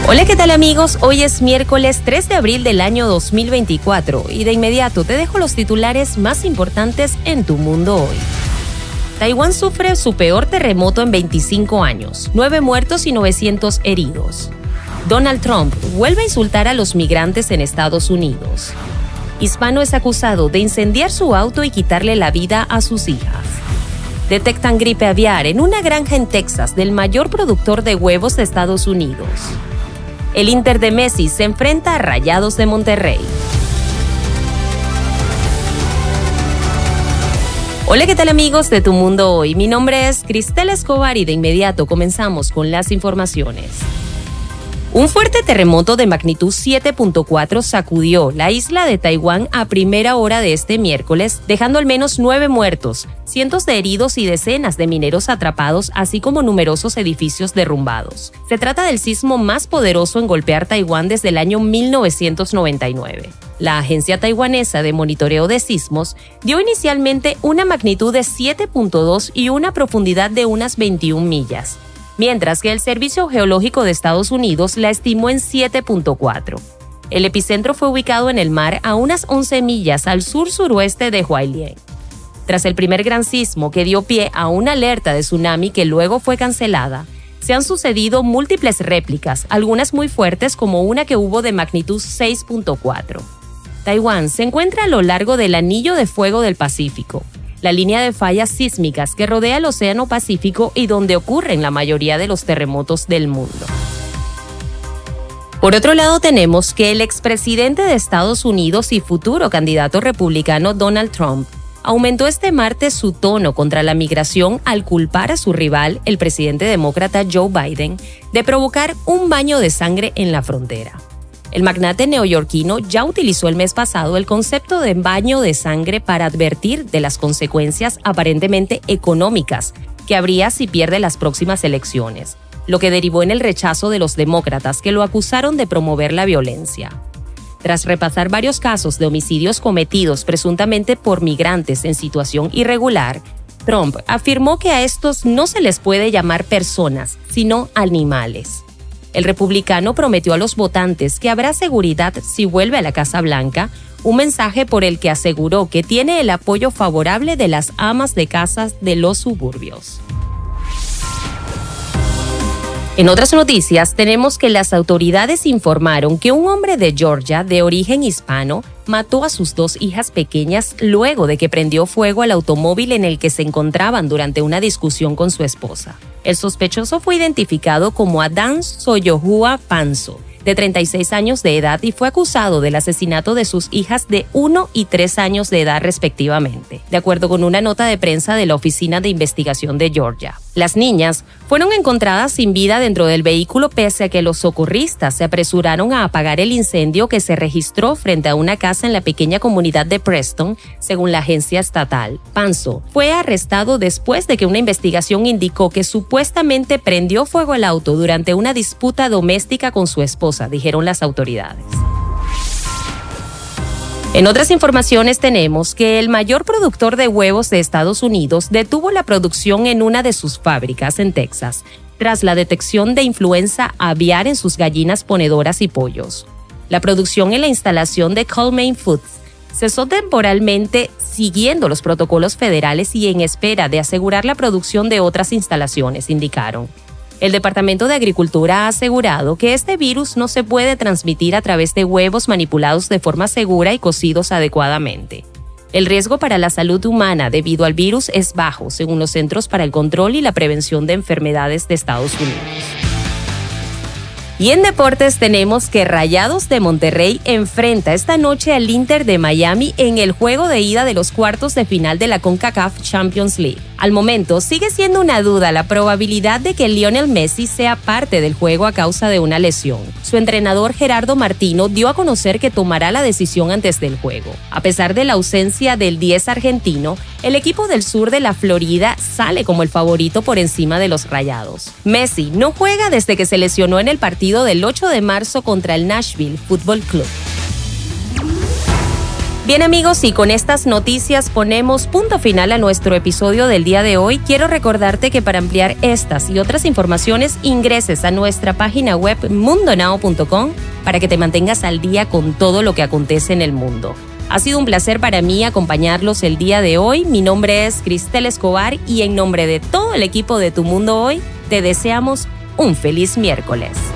Hola, ¿qué tal amigos? Hoy es miércoles 3 de abril del año 2024 y de inmediato te dejo los titulares más importantes en tu mundo hoy. Taiwán sufre su peor terremoto en 25 años, 9 muertos y 900 heridos. Donald Trump vuelve a insultar a los migrantes en Estados Unidos. Hispano es acusado de incendiar su auto y quitarle la vida a sus hijas. Detectan gripe aviar en una granja en Texas del mayor productor de huevos de Estados Unidos. El Inter de Messi se enfrenta a Rayados de Monterrey. Hola, ¿qué tal amigos de Tu Mundo Hoy? Mi nombre es Cristel Escobar y de inmediato comenzamos con las informaciones. Un fuerte terremoto de magnitud 7.4 sacudió la isla de Taiwán a primera hora de este miércoles, dejando al menos 9 muertos, cientos de heridos y decenas de mineros atrapados, así como numerosos edificios derrumbados. Se trata del sismo más poderoso en golpear Taiwán desde el año 1999. La agencia taiwanesa de monitoreo de sismos dio inicialmente una magnitud de 7.2 y una profundidad de unas 21 millas. Mientras que el Servicio Geológico de Estados Unidos la estimó en 7.4. El epicentro fue ubicado en el mar a unas 11 millas al sur-suroeste de Hualien. Tras el primer gran sismo que dio pie a una alerta de tsunami que luego fue cancelada, se han sucedido múltiples réplicas, algunas muy fuertes como una que hubo de magnitud 6.4. Taiwán se encuentra a lo largo del Anillo de Fuego del Pacífico, la línea de fallas sísmicas que rodea el Océano Pacífico y donde ocurren la mayoría de los terremotos del mundo. Por otro lado, tenemos que el expresidente de Estados Unidos y futuro candidato republicano Donald Trump aumentó este martes su tono contra la migración al culpar a su rival, el presidente demócrata Joe Biden, de provocar un baño de sangre en la frontera. El magnate neoyorquino ya utilizó el mes pasado el concepto de baño de sangre para advertir de las consecuencias aparentemente económicas que habría si pierde las próximas elecciones, lo que derivó en el rechazo de los demócratas que lo acusaron de promover la violencia. Tras repasar varios casos de homicidios cometidos presuntamente por migrantes en situación irregular, Trump afirmó que a estos no se les puede llamar personas, sino animales. El republicano prometió a los votantes que habrá seguridad si vuelve a la Casa Blanca, un mensaje por el que aseguró que tiene el apoyo favorable de las amas de casa de los suburbios. En otras noticias, tenemos que las autoridades informaron que un hombre de Georgia de origen hispano mató a sus 2 hijas pequeñas luego de que prendió fuego al automóvil en el que se encontraban durante una discusión con su esposa. El sospechoso fue identificado como Adán Soyohua Panzo, de 36 años de edad, y fue acusado del asesinato de sus hijas de 1 y 3 años de edad respectivamente, de acuerdo con una nota de prensa de la Oficina de Investigación de Georgia. Las niñas fueron encontradas sin vida dentro del vehículo pese a que los socorristas se apresuraron a apagar el incendio que se registró frente a una casa en la pequeña comunidad de Preston, según la agencia estatal. Panzo fue arrestado después de que una investigación indicó que supuestamente prendió fuego al auto durante una disputa doméstica con su esposa, dijeron las autoridades. En otras informaciones tenemos que el mayor productor de huevos de Estados Unidos detuvo la producción en una de sus fábricas en Texas, tras la detección de influenza aviar en sus gallinas ponedoras y pollos. La producción en la instalación de Coleman Foods cesó temporalmente siguiendo los protocolos federales y en espera de asegurar la producción de otras instalaciones, indicaron. El Departamento de Agricultura ha asegurado que este virus no se puede transmitir a través de huevos manipulados de forma segura y cocidos adecuadamente. El riesgo para la salud humana debido al virus es bajo, según los Centros para el Control y la Prevención de Enfermedades de Estados Unidos. Y en deportes tenemos que Rayados de Monterrey enfrenta esta noche al Inter de Miami en el juego de ida de los cuartos de final de la CONCACAF Champions League. Al momento, sigue siendo una duda la probabilidad de que Lionel Messi sea parte del juego a causa de una lesión. Su entrenador Gerardo Martino dio a conocer que tomará la decisión antes del juego. A pesar de la ausencia del 10 argentino, el equipo del sur de la Florida sale como el favorito por encima de los Rayados. Messi no juega desde que se lesionó en el partido del 8 de marzo contra el Nashville Football Club. Bien amigos, y con estas noticias ponemos punto final a nuestro episodio del día de hoy. Quiero recordarte que para ampliar estas y otras informaciones ingreses a nuestra página web mundonow.com para que te mantengas al día con todo lo que acontece en el mundo. Ha sido un placer para mí acompañarlos el día de hoy. Mi nombre es Cristel Escobar y en nombre de todo el equipo de Tu Mundo Hoy, te deseamos un feliz miércoles.